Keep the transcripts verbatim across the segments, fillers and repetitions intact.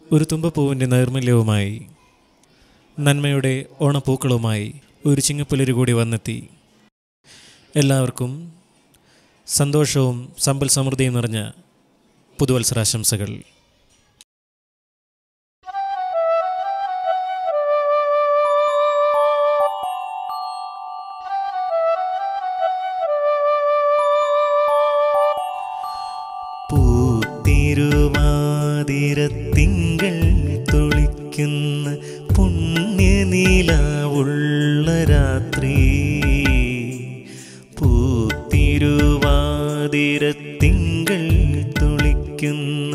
ഒരു തുമ്പപ്പൂവിൻ്റെ നൈർമല്യവുമായി നന്മയുടെ ഓണപ്പൂക്കളുമായി ഒരു ചിങ്ങപ്പുലരി കൂടി വന്നെത്തി. എല്ലാവർക്കും സന്തോഷവും സമ്പൽ സമൃദ്ധിയും നിറഞ്ഞ പുതുവത്സരാശംസകൾ. പൂത്തിരുവാതിരത്തിങ്കൾ തുളിക്കുന്ന പുണ്യനിലാവുള്ള രാത്രി, പൂത്തിരുവാതിരത്തിങ്കൾ തുളിക്കുന്ന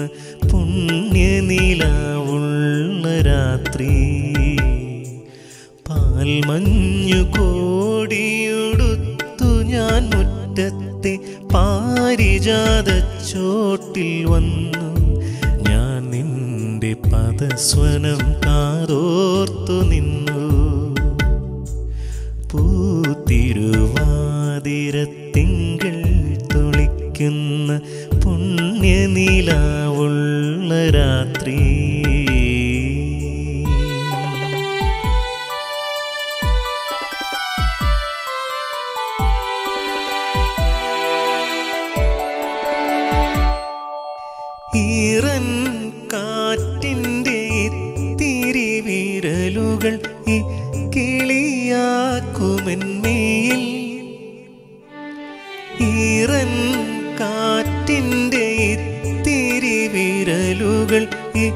പുണ്യനിലാവുള്ള രാത്രി, പാൽമഞ്ഞു കോടിയുടുത്തു ഞാൻ മുറ്റത്തെ പാരിജാതച്ചോട്ടിൽ വന്നു, ഞാൻ നിന്റെ പദസ്വനം കാതോർത്തു നിന്നു. പൂത്തിരുവാതിരത്തിങ്കൾ തുളിക്കുന്ന പുണ്യനിലാവുള്ള രാത്രി. ഈറൻ കാറ്റിൻ്റെ ഇത്തിരി വിരലുകൾ ഈ കിളിയാക്കുമെന്മേൽ, ഈറൻ കാറ്റിൻ്റെ ഇത്തിരി വിരലുകൾ ഈ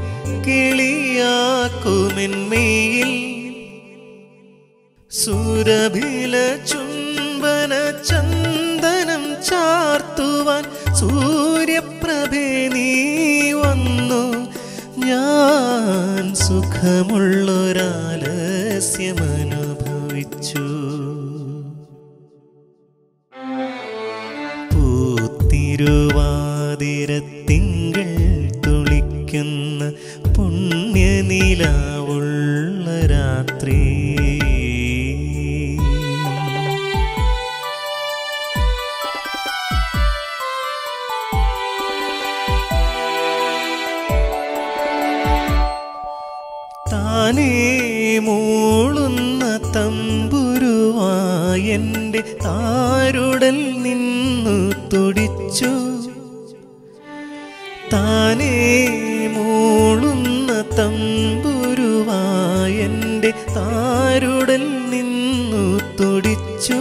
കിളിയാക്കുമെന്മേൽ, സുരഭില ചുംബന ചന്ദനം ചാർത്തുവാൻ സൂര്യപ്രഭേ നീ വന്നു, ഞാൻ സുഖമുള്ളൊരാലസ്യമനുഭവിച്ചു. പൂത്തിരുവാതിരത്തിങ്കൾ തുളിക്കുന്ന പുണ്യനിലാവുള്ള രാത്രി. താനേ മൂളുന്ന തമ്പുരുവായെൻ്റെ താരുടൽ നിന്നു തുടിച്ചു, താനേ മൂളുന്ന തമ്പുരുവായെൻ്റെ താരുടൽ നിന്നു തുടിച്ചു.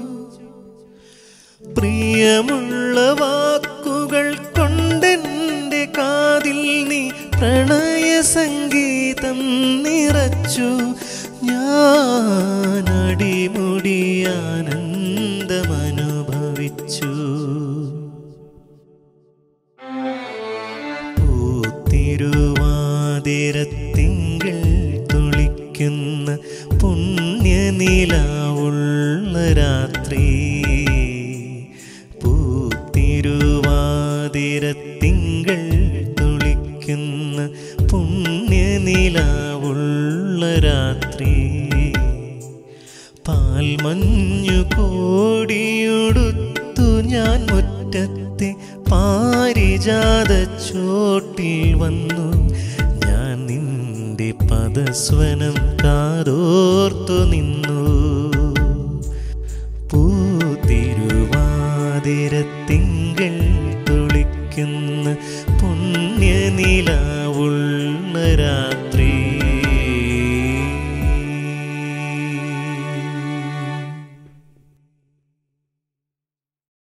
പ്രിയമുള്ള വാക്കുകൾ കൊണ്ടെൻ്റെ കാതിൽ നീ പ്രണയ സംഗീതം നിറച്ചു, ഞാൻ അടിമുടി ആനന്ദമനുഭവിച്ചു. പൂത്തിരുവാതിരത്തിങ്കൾ തുളിക്കുന്ന പുണ്യനിലാവുള്ള രാത്രി, പൂത്തിരുവാതിരത്തിങ്കൾ തുളിക്കുന്ന പുണ്യനിലാവുള്ള രാത്രി, പാൽമഞ്ഞു കോടിയുടുത്തു ഞാൻ മുറ്റത്തെ പാരിജാതച്ചോട്ടിൽ വന്നു, ഞാൻ നിന്റെ പദസ്വനം കാതോർത്തു നിന്നു. പൂത്തിരുവാതിരത്തിങ്കൾ തുളിക്കുന്ന പുണ്യനിലാവുള്ള